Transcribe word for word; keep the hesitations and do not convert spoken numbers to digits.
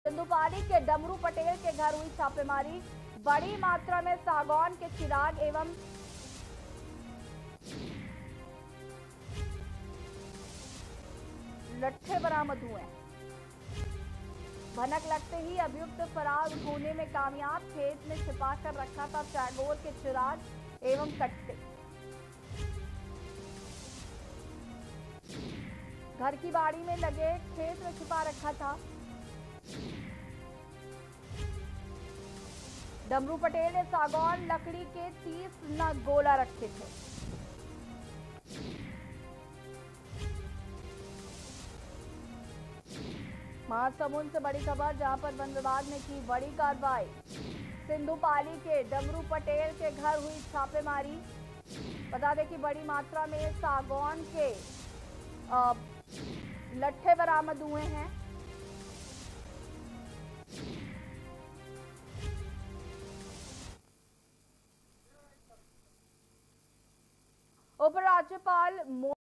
सिंधुपाली के डमरू पटेल के घर हुई छापेमारी। बड़ी मात्रा में सागौन के चिराग एवं लट्ठे बरामद हुए। भनक लगते ही अभियुक्त फरार होने में कामयाब। खेत में छिपा कर रखा था टैगोर के चिराग एवं कट्टे। घर की बाड़ी में लगे खेत में छिपा रखा था। डमरू पटेल ने सागौन लकड़ी के तीस नग गोला रखे थे। महासमुंद से बड़ी खबर, जहां पर वन विभाग ने की बड़ी कार्रवाई। सिंधुपाली के डमरू पटेल के घर हुई छापेमारी। बता दें कि बड़ी मात्रा में सागौन के आ, लट्ठे बरामद हुए हैं। उपराज्यपाल